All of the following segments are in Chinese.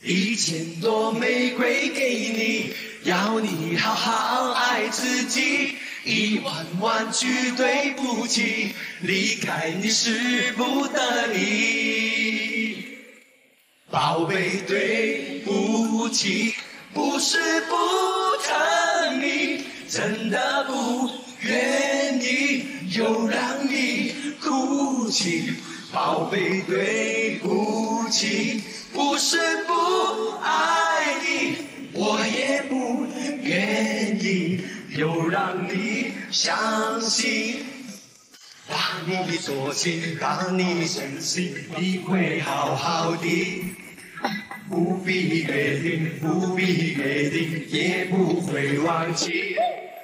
1000朵玫瑰给你，要你好好爱自己。10000句对不起，离开你是不得已。宝贝，对不起，不是不疼你，真的不愿意又让你哭泣。宝贝，对不起，不是不爱你，我也不愿意又让你相信。把你锁进，把你深信，你会好好的。不必约定，不必约定，也不会忘记。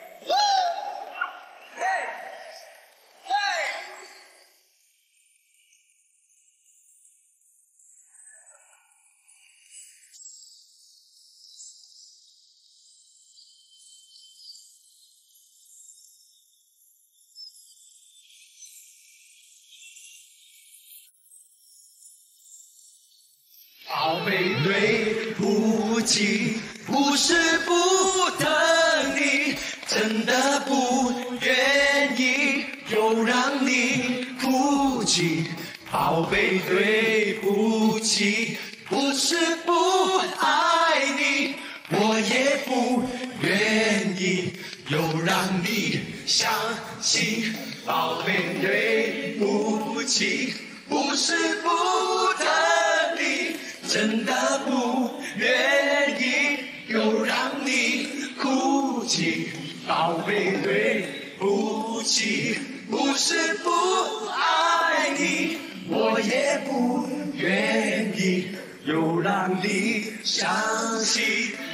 宝贝，对不起，不是不疼你，真的不愿意又让你哭泣。宝贝，对不起，不是不爱你，我也不愿意又让你相信。宝贝，对不起，不是不疼你，真的不愿意又让你哭泣。宝贝，对不起，不是不爱你，我也不愿意又让你相信。